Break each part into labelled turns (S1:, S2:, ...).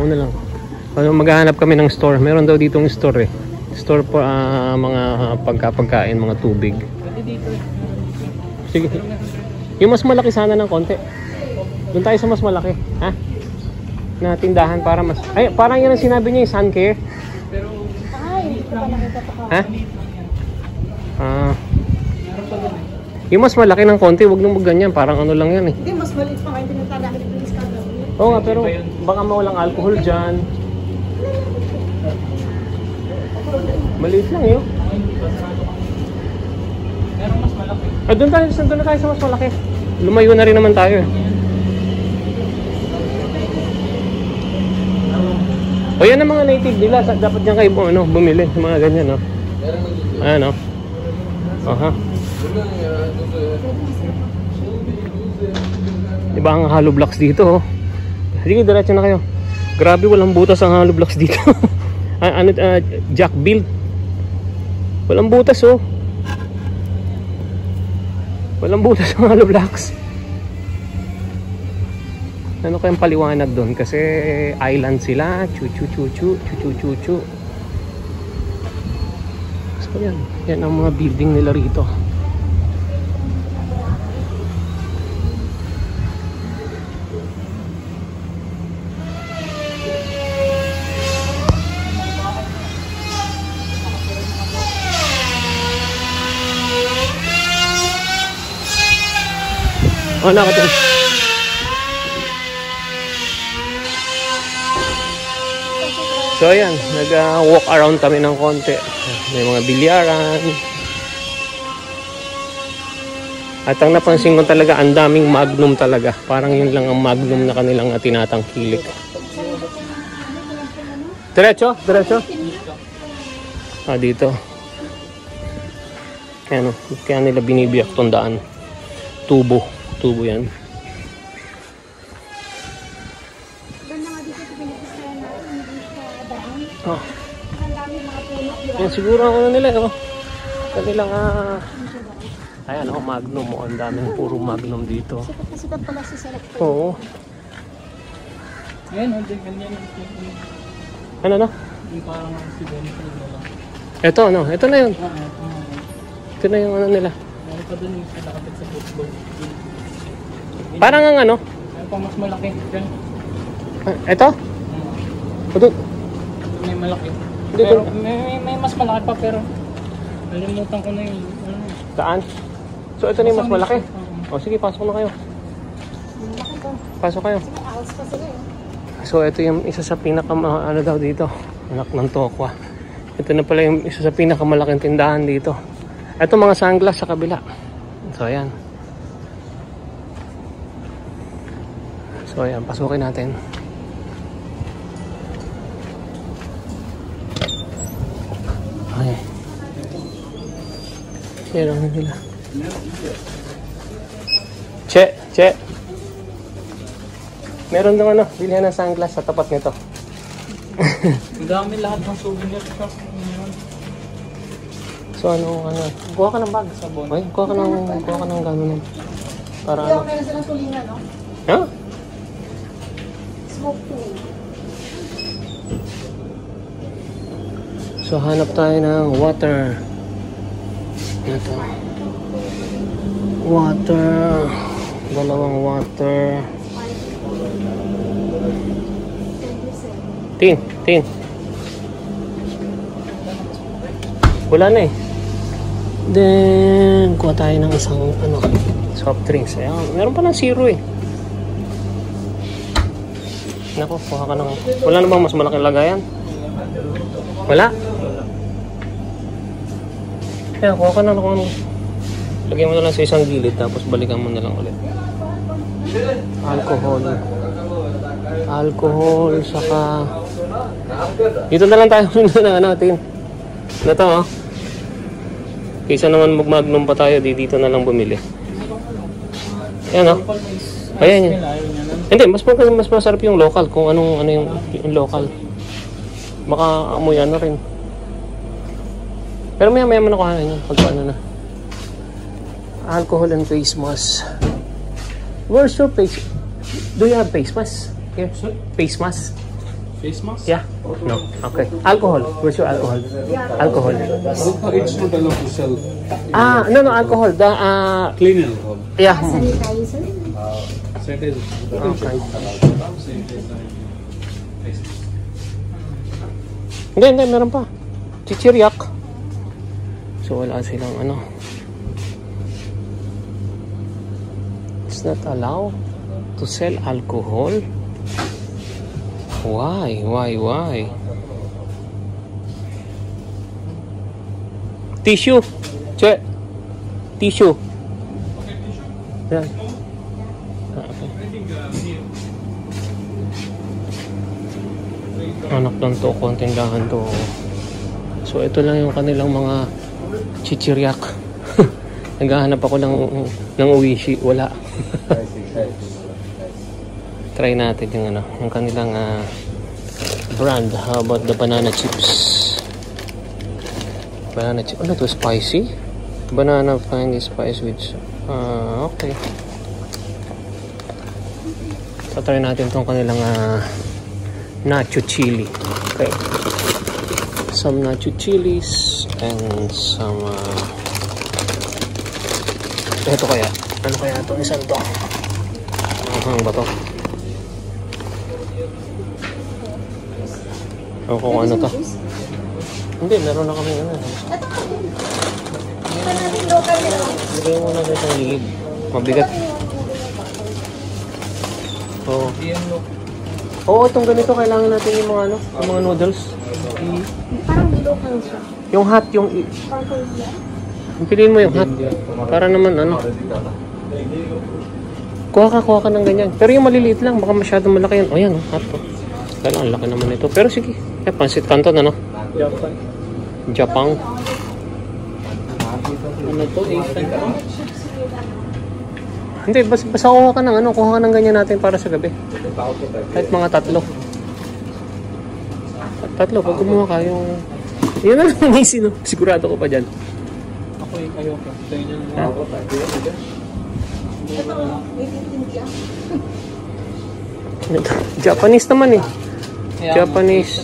S1: Ako na lang. Maghahanap kami ng store. Meron daw ditong store eh. Store po mga pagkain, mga tubig. Sige. Yung mas malaki sana ng konti. Doon tayo sa mas malaki. Ha? Na tindahan para mas... Ay, parang yun ang sinabi niya yung sun care. Ha? Yung mas malaki ng konti, wag nang ganyan. Parang ano lang yan eh.
S2: Hindi, mas maliit pa kayo tinatala.
S1: Oo nga, pero baka mawalang alcohol dyan. Maliit lang yun.
S3: Pero mas malaki.
S1: Doon na tayo sa mas malaki. Lumayo na rin naman tayo eh. O yan ang mga native nila. Dapat dyan kayo bumili. Mga ganyan, no? Ayan, no? Aha. Diba ang hollow blocks dito, oh? Sige, diretso na kayo. Grabe, walang butas ang hollow blocks dito. Jack build. Walang butas, oh. Walang butas ang hollow blocks. Ano kayang paliwanag doon? Kasi island sila. Chu-chu-chu-chu. Chu-chu-chu-chu. So yan. Yan ang mga building nila rito. Oh, nakatulog. So ayan, nag-walk around kami ng konti. May mga bilyaran. At ang napansin ko talaga, ang daming Magnum talaga. Parang yun lang ang Magnum na kanilang tinatangkilik. Diretso? Diretso? Dito. Kaya nila binibiyak tong daan. Tubo. Tubo yan. Oh. Yan siguro ano nila, oh. Kanilang ayan, oh, Magnum, oh. Ang daming puro Magnum dito.
S2: Sikat pala si Select.
S1: Oo.
S3: Ayan, ganyan.
S1: Ano?
S3: Yung parang accident na lang.
S1: Ito, ano? Ito na yun. Ito na yung ano nila.
S3: Meron pa dun yung nakapit sa football.
S1: Parang ang ano?
S3: Meron pa mas malaki. Yan.
S1: Ito? Ito?
S3: May malaki.
S1: Hindi,
S3: Pero may mas malaki pa pero nalimutan ko na yung
S1: saan? So ito na yung mas malaki? O sige, pasok na kayo. Pasok kayo. So ito yung isa sa pinaka ano daw dito. Anak ng tokwa. Ito na pala yung isa sa pinakamalaking tindahan dito. Ito mga sunglass sa kabila. So ayan. So ayan, pasukin natin. Okay. Meron na nila. Che. Meron daw ano, bilhan ng sunglass sa tapat nito.
S3: Ang dami lahat ng souvenir shop.
S1: So ano, kuha ka ng bag.
S3: Sabon.
S1: Okay, kuha ka ng gano'n. Para ano?
S2: Meron silang tulingan, no?
S1: Ha?
S2: Smoke tool.
S1: So hanap tayo ng water. Ito. Water. Dalawang water. Tin. Wala na eh. Then, kuha tayo ng isang soft drinks. Ayan, meron pa ng zero eh. Naku, kuha ka ng... Wala na bang mas malaking lagayan? Wala? Kaya kuha ka na kung ano. Lagyan mo na lang sa isang gilid tapos balikan mo na lang ulit. Alcohol, saka... Dito na lang tayo na natin. Na to, oh. Kaysa naman mag-Magnum pa tayo, dito na lang bumili. Ayan, oh. Ayan yan. Hindi, mas masarap yung local kung ano yung local. Baka amoy ano rin. Pero maya mo na kuhanin yun pag ano na. Alcohol and face mask. Where's your face? Do you have face mask? Here, face mask.
S3: Face mask?
S1: Yeah. No. Okay. Alcohol. Where's your alcohol? Alcohol.
S3: It's not allowed to sell.
S1: No, alcohol. The
S3: Clean alcohol.
S1: yeah.
S2: Sanitizer.
S3: Sanitizer.
S1: Okay. Hindi, meron pa. Chichiryak. So wala silang ano. It's not allowed to sell alcohol. Why? Tissue. Che. Tissue. Yan. Okay. Anak lang to, kontindahan to. So ito lang yung kanilang mga chichiryak. Naghahanap ako ng uwishi, wala. Try natin yung yung kanilang brand. How about the banana chips? Banana chip. Ano to? Spicy? Banana candy spice with okay. So try natin tong kanilang nacho chili. Okay. Some nacho chilies and some ito kaya. Ano kaya itong isang to? Ba to? O kung ano to? Hindi, meron na kami ano.
S2: Ito natin local nito.
S1: Lagay mo na itong lid. Mabigat. Oo. Oo, itong ganito kailangan natin yung mga yung mga noodles.
S2: Parang local siya.
S1: Yung hot, yung
S2: Purple yan.
S1: piliin mo yung hot. Para naman kuha ka ng ganyan. Pero yung maliliit lang, baka masyadong malaki yan. O yan, hot to. Kailangan laki naman ito. Pero sige, pansit canton Japan.
S3: Ano to? Instant to?
S1: Hindi, basta kuha ka ng ganyan natin para sa gabi. Kahit mga tatlo. Pag kumuha ka yung... Yun na lang may sigurado ko pa dyan.
S3: Ako yung ayoko. Ito yung
S2: Ito, may India.
S1: Japanese naman eh. Japanese.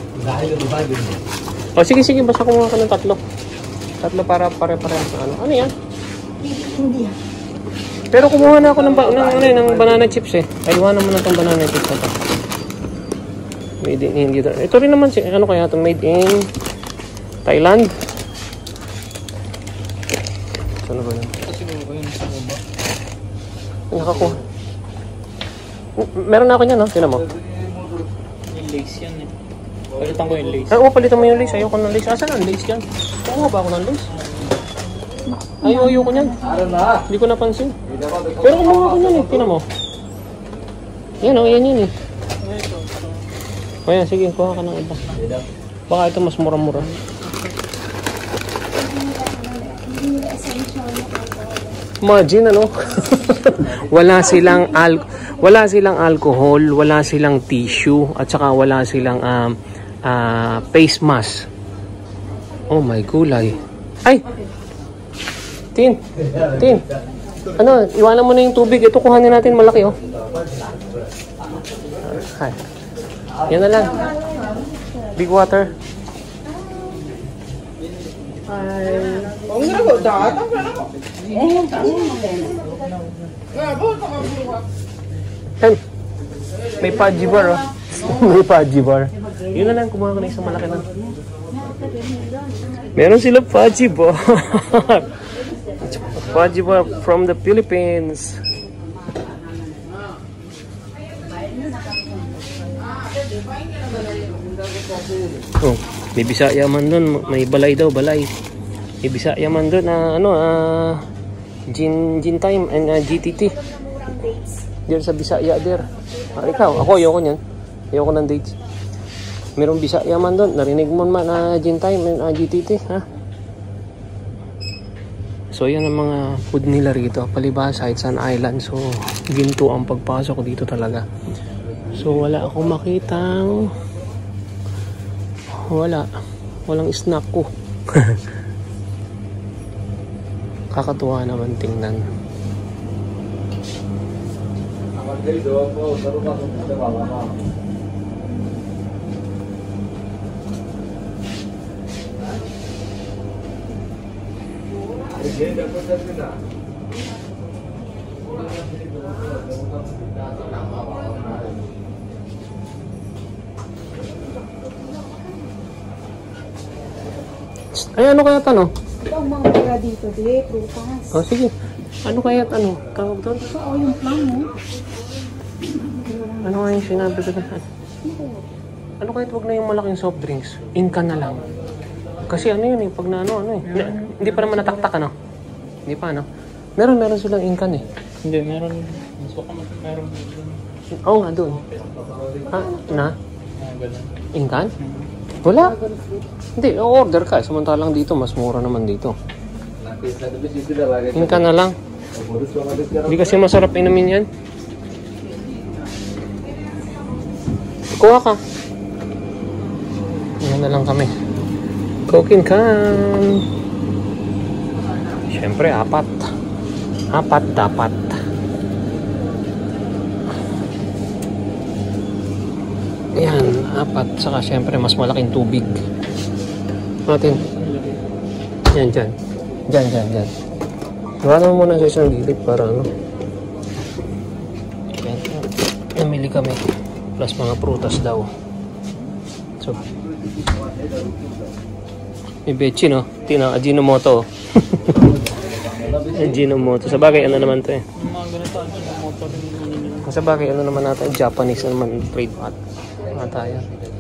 S1: O sige, basta kumuha ka ng tatlo. Tatlo para pare-parehas na ano. Ano yan?
S2: India.
S1: Pero kumuha na ako ng banana chips eh. Iwanan mo na itong banana chips na ito. Made in India. Ito rin naman ano kaya ito? Made in Thailand. Saan ba yun?
S3: Kasi ko yun sa baba.
S1: Nakakuha. Meron na ako niyan, no? Tingnan mo.
S3: Yung lace yan eh. Palitan ko yung lace.
S1: Palitan mo yung lace. Ayoko ng lace. Asan ang lace yan? Kumuha ba ako ng lace? Ayoko niyan. Hindi ko napansin. Pero kumuha ko niyan eh. Tingnan mo. Yan o, yan eh. O yan, sige. Kuha ka ng iba. Baka ito mas mura-mura. Imagine wala silang alcohol, wala silang tissue, at saka wala silang face mask. Oh my gulay. Ay! Tin. Iwanan mo na yung tubig. Ito kuhanin natin malaki oh. Ay. Yan na lang. Big water. May Pudgy bar oh. May Pudgy bar. Yun na lang, kumuha ko na isang malaki na. Meron sila Pudgy bar. Pudgy bar from the Philippines. Oh, may Bisaya man doon, may balay daw, balay. May Bisaya man doon gin time and GTT. Diyan sa Bisaya der. Ikaw, ako ayoko niyan. Ayoko ng dates. Merong Bisaya man doon, narinig mo man gin time and GTT, ha? So yan ang mga food nila rito, palibhasa, it's an island. So ginto ang pagpasok ko dito talaga. So wala akong makitang walang snack ko. Kakatuwa naman tingnan. Ay, ano kaya tanong?
S2: Ito ang mga pera dito, di, prutas.
S1: Oh, sige. Ano kaya tanong? Tawag doon?
S2: Ito, yung plum, mo.
S1: Ano kaya yung sinabi ko na? Ano kaya wag na yung malaking soft drinks? Inka na lang. Kasi ano yun eh, pag na ano eh. Hindi pa naman nataktak ano? Hindi pa ano? Meron silang inkan eh.
S3: Hindi, meron. Gusto ko meron.
S1: Oo nga doon. Ha? Na?
S3: Ganun.
S1: Inkan? Wala. Hindi, order ka. Samantalang dito, mas mura naman dito. Inka na lang. Hindi kasi masarap inumin yan. Kuha ka. Yan na lang kami. Cooking can. Siyempre, 4. 4 dapat. Ayan, 4. Saka siyempre, mas malaking tubig. Natin. Yan, dyan. Dyan. Gawa naman muna sa isang gilid para ano. Ayan. Namili kami. Plus mga prutas daw. So, may bechi, no? Tina, Ajinomoto. Ajinomoto. Sa bagay, ano naman to eh.
S3: Yung mga ganito, ang motor rin.
S1: Sa bagay, ano naman natin? Japanese naman trademark. Mga tayo.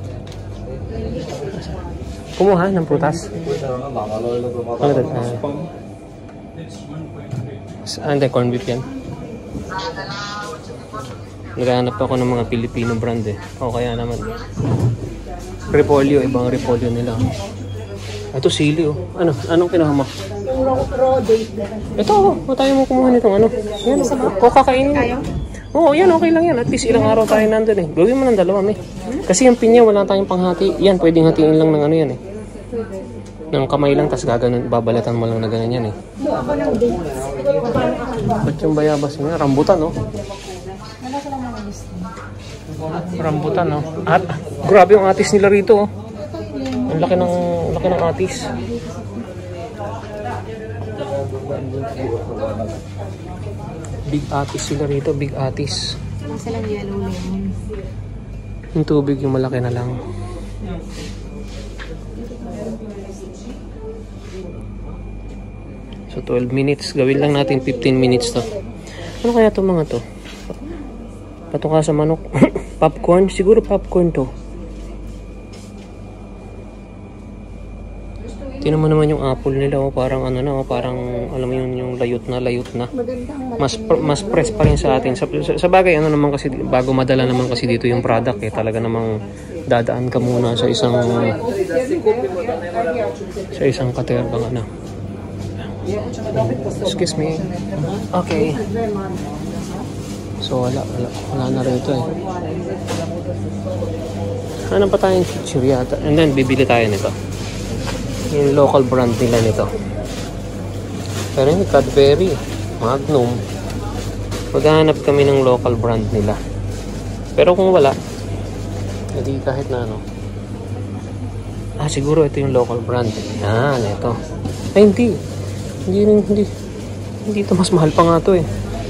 S1: Kumuha ng prutas. Ano ito? Hindi, corn beef yan. Naghahanap ako ng mga Filipino brand eh. O kaya naman. Repolyo, ibang repolyo nila. Ito sili oh. Ano? Anong kinuha mo?
S2: Yung raw date.
S1: Ito oh. Tayo mo kumuha nitong ano. Yan oh. Kakainin mo. Oo, yan okay lang yan. At least ilang araw tayo nandun eh. Gawin mo ng 2, may. Kasi yung pinya wala tayong panghati. Yan, pwedeng hatiin lang ng ano yan eh. Ng kamay lang, tas gaganon, babalatan mo lang na ganun yan eh.
S2: Ako ng dates.
S1: Ba't yung bayabas niya? Rambutan no?
S2: Wala ko lang mga gusto.
S1: Rambutan no? At grabe yung atis nila rito oh. Ang laki ng atis. Big atis sila rito, big atis.
S2: Nasa lang yellow lemon.
S1: Yung tubig yung malaki na lang. So 12 minutes, gawin lang natin 15 minutes to. Ano kaya to mga to? Patuka sa manok. Popcorn, siguro popcorn to. Tingnan mo naman yung apple nila oh, parang ano na oh, parang alam mo yun yung layot na. Mas press pa rin sa atin. Sa bagay ano naman kasi bago madala naman kasi dito yung product eh, talaga namang dadaan ka muna sa isang katerbang ano. Excuse me. Okay. So wala na rito eh. Ano pa tayong chichirya? And then bibili tayo nito. Yung local brand nila nito. Pero yung Cadbury, Magnum. Maghahanap kami ng local brand nila. Pero kung wala, hindi kahit na ano. Siguro ito yung local brand. Yan, ito. Ay, hindi. Hindi ito. Mas mahal pa nga ito eh.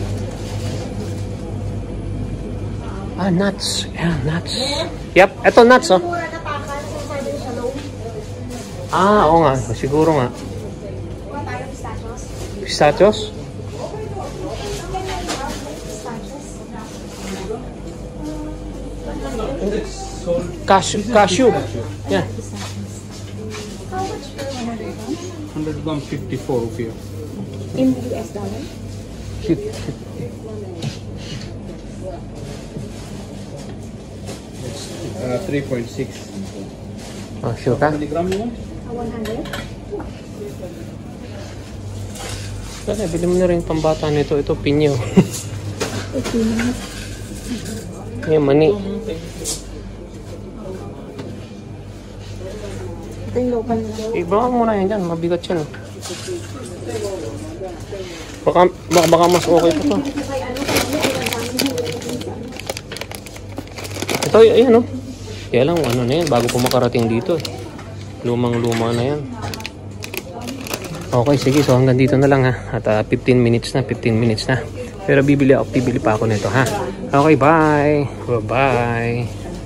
S1: Nuts. Yan, nuts. Yep, ito nuts oh. Oo nga. Siguro nga. Pistachios? Cashew. Yeah.
S3: 100 grams, 54 rupiah.
S2: In US dollar?
S3: 3.6.
S1: Sure ka?
S3: How many grams you want?
S2: 100?
S1: Kaya, bili mo na rin pambata nito. Ito, pinyo. Yan, mani.
S2: Ito yung local na.
S1: Ibaka mo na yan dyan. Mabigat yan. Baka mas okay pa to. Ito, ayan o. Kaya lang, ano na yan. Bago po makarating dito. Lumang-luma na yan. Okay, sige. So hanggang dito na lang ha. At 15 minutes na. Pero bibili pa ako nito ha. Okay, bye. Bye-bye.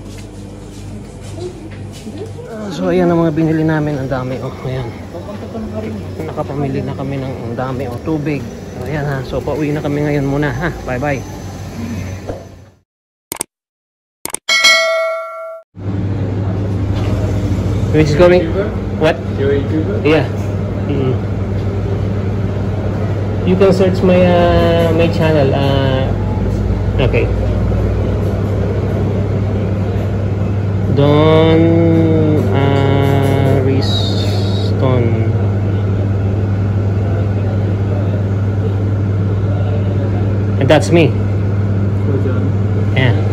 S1: So ayan ang mga binili namin. Ang dami. Oh, ayan. Nakapamili na kami ng ang dami. Oh, tubig. So ayan ha. So pauwi na kami ngayon muna ha. Bye-bye. Which is going? What?
S3: You're a YouTuber?
S1: Yeah. You can search my channel. Okay. Don Ariston. And that's me. Yeah.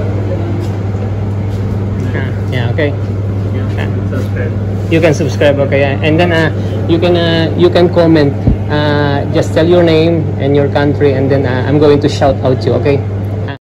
S1: Yeah. Okay. You can subscribe, okay, and then you can comment. Just tell your name and your country, and then I'm going to shout out you, okay?